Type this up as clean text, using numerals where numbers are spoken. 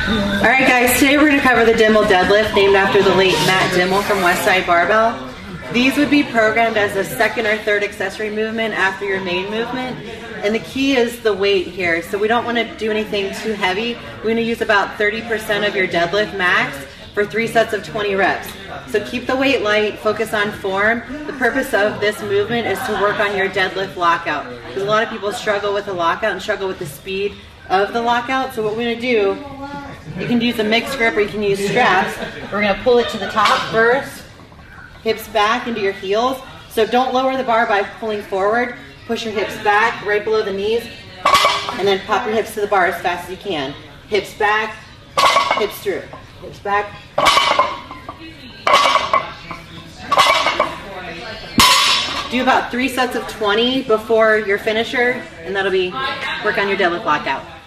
All right, guys, today we're going to cover the Dimmel deadlift, named after the late Matt Dimmel from Westside Barbell. These would be programmed as a second or third accessory movement after your main movement. And the key is the weight here. So we don't want to do anything too heavy. We're going to use about 30% of your deadlift max for 3 sets of 20 reps. So keep the weight light, focus on form. The purpose of this movement is to work on your deadlift lockout, because a lot of people struggle with the lockout and struggle with the speed of the lockout. So what we're going to do, you can use a mixed grip or you can use straps. We're going to pull it to the top first, hips back into your heels. So don't lower the bar by pulling forward. Push your hips back right below the knees, and then pop your hips to the bar as fast as you can. Hips back, hips through. Hips back. Do about 3 sets of 20 before your finisher, and that'll be work on your deadlift lockout.